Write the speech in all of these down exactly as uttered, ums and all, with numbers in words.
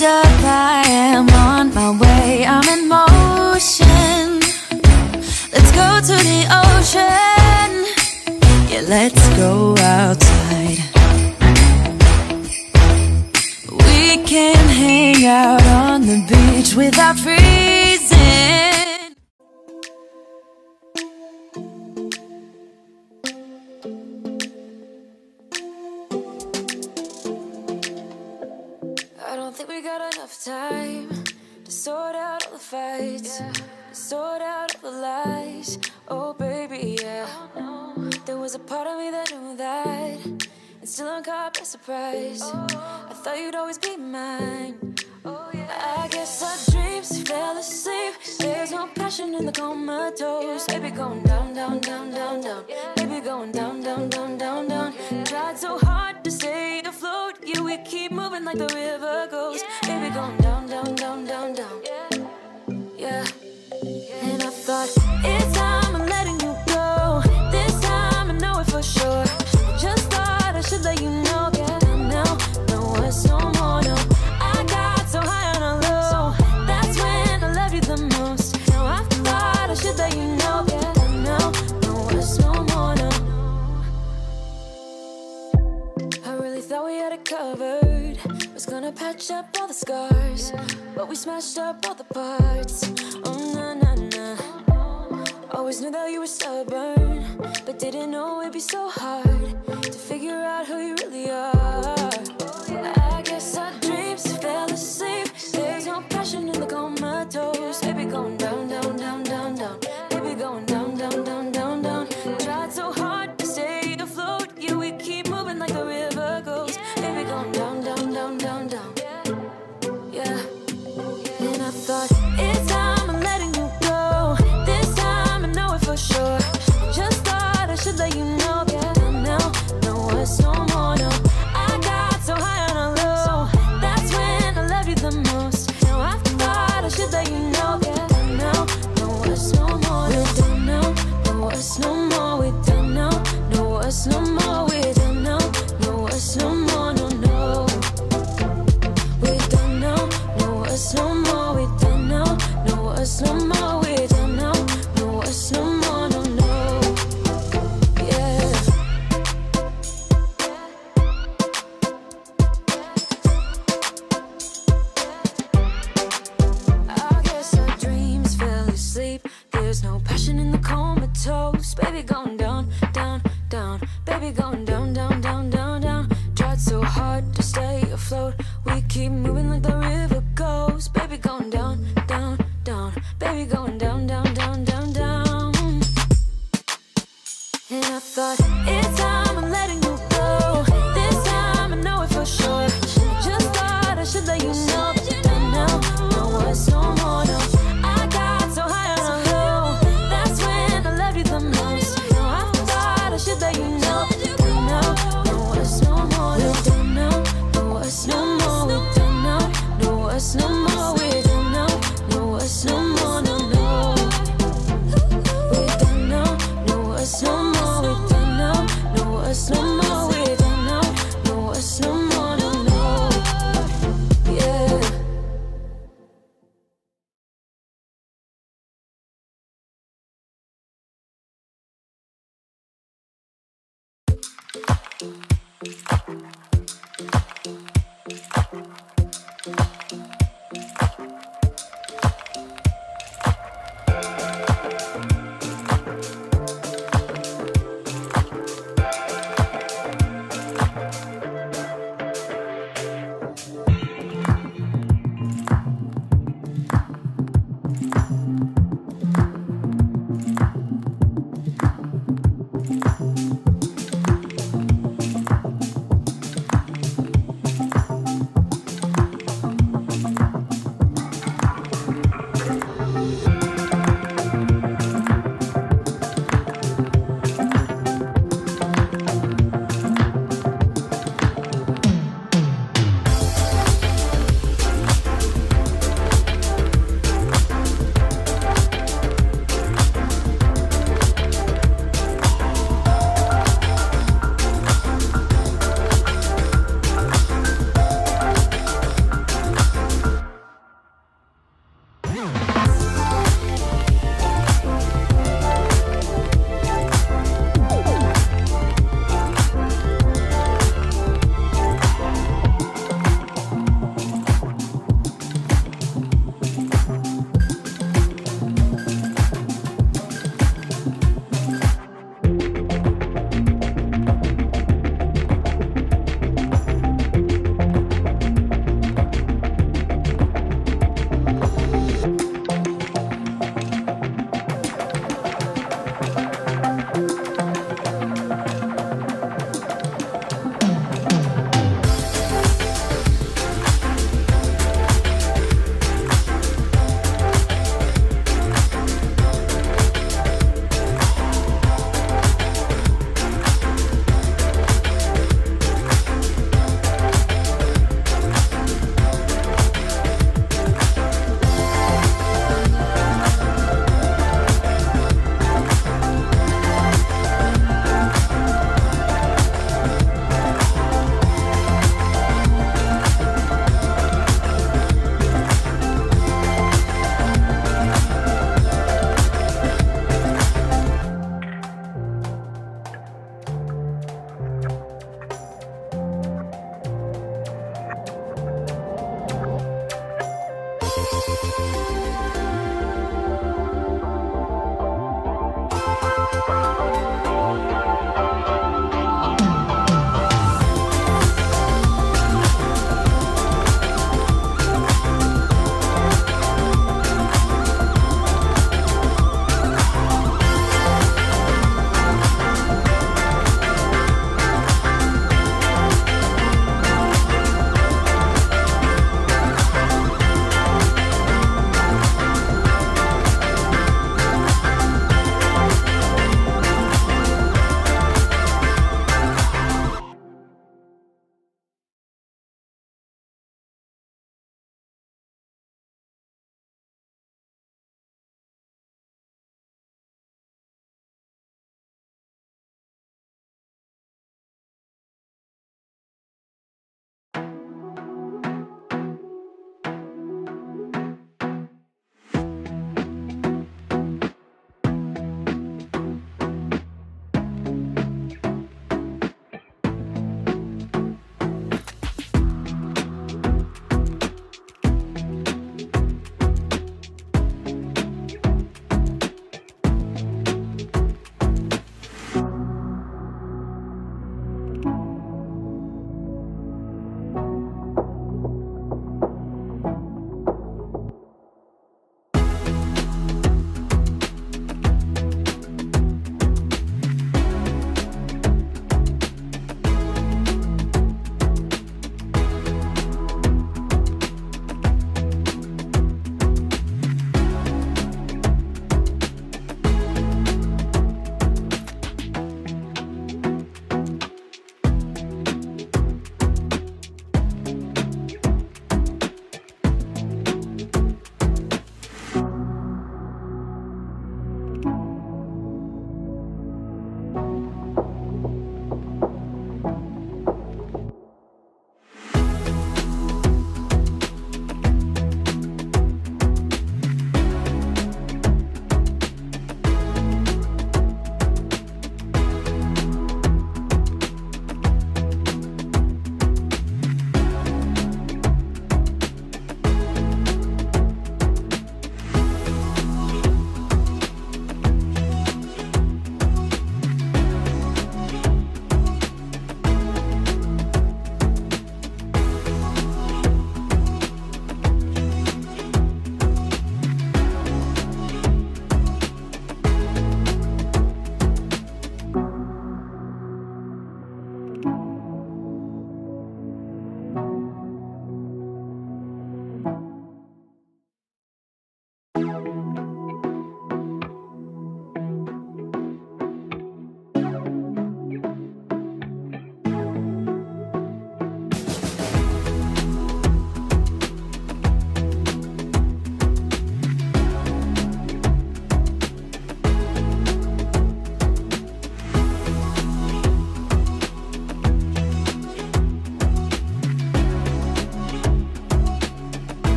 hold up, I am on my way, I'm in motion. Let's go to the ocean, yeah, let's go outside. We can hang out on the beach without freezing. I don't think we got enough time to sort out all the fights, yeah. To sort out all the lies. Oh baby, yeah. Oh, no. There was a part of me that knew that, and still I'm caught by surprise. Oh. I thought you'd always be mine. Oh yeah. I guess our dreams fell asleep. There's no passion in the comatose. Baby going down, down, down, down, down. Baby going down, down, down, down, down. Tried so hard to stay afloat. Yeah, we keep moving like the river goes. Baby going down, down, down, down, down. Yeah. And I thought, it's time I'm letting you go. This time I know it for sure. Just thought I should let you know. Yeah, now, no words, no more, no. I got so high on a low. That's when I love you the most. Now I thought I should let you know. Yeah, now, no words, no more, no. I really thought we had it covered. Was gonna patch up all the scars, but we smashed up all the parts. Oh na na na. Always knew that you were stubborn, but didn't know it'd be so hard to figure out who you really are. I guess our dreams fell asleep. There's no passion in the comatose. Baby going down, down, down, down, down. Baby going down, down, down, down, down. Tried so hard to stay afloat. Yeah, we keep moving like the river goes. Baby going down, down, down, down, down. Yeah. And I thought, it's time I'm letting you go. This time I know it for sure. Just thought I should let you know. Yeah, now, no words, no more, no. I got so high on a low. That's when I love you the most. Now I thought I should let you know. Yeah, now, no words, no more. We're done now, no words, no more. We're done now, no words, no more. We're done now, no words, no more, no, no. We're done now, no words, no more. We're done now, no words, no more. We're done now, no words, no more, no, no. Yeah. I guess our dreams fell asleep. There's no passion in the comatose. Baby going down, down, down. Baby going down, down, down, down, down. Tried so hard to stay afloat. We keep moving like the river goes. Baby going down, down, down. Baby going down, down, down, down, down. And I thought, it's time I'm letting you go. This time I know it for sure. Just thought I should let you know. And now, no words, no more, no. I got so high on a low. That's when I love you the most. Now I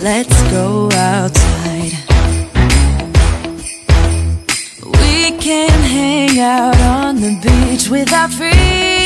let's go outside. We can hang out on the beach with our friends.